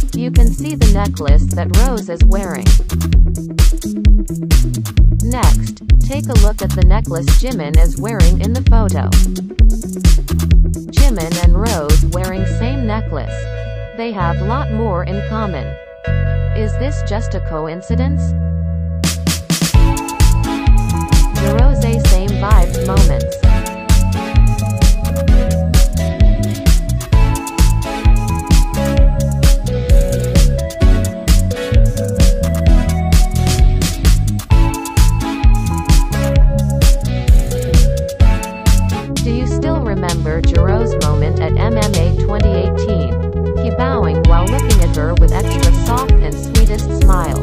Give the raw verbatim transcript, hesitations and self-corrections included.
You can see the necklace that Rose is wearing. Next, take a look at the necklace Jimin is wearing in the photo. Jimin and Rose wearing same necklace. They have lot more in common. Is this just a coincidence? Jirose same vibes moments. Do you still remember Jirose's moment at M M A twenty eighteen? He bowing while looking at her with extra soft and sweetest smile.